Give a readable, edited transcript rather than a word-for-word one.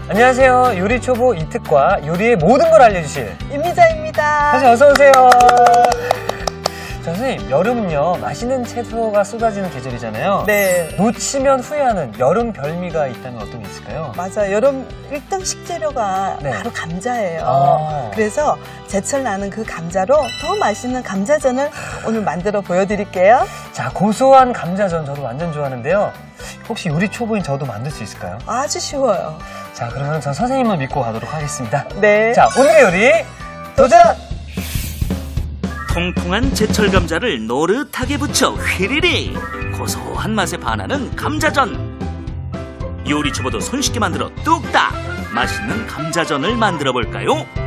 안녕하세요. 요리 초보 이특과 요리의 모든 걸 알려주실 임미자입니다. 선생님 어서오세요. 선생님, 여름은요 맛있는 채소가 쏟아지는 계절이잖아요. 네. 놓치면 후회하는 여름 별미가 있다면 어떤 게 있을까요? 맞아요. 여름 1등 식재료가 네. 바로 감자예요. 그래서 제철 나는 그 감자로 더 맛있는 감자전을 오늘 만들어 보여드릴게요. 자, 고소한 감자전 저도 완전 좋아하는데요. 혹시 요리 초보인 저도 만들 수 있을까요? 아주 쉬워요. 자, 그러면 전 선생님만 믿고 가도록 하겠습니다. 네. 자, 오늘의 요리 도전! 통통한 제철 감자를 노릇하게 부쳐 휘리리 고소한 맛에 반하는 감자전. 요리 초보도 손쉽게 만들어 뚝딱 맛있는 감자전을 만들어 볼까요?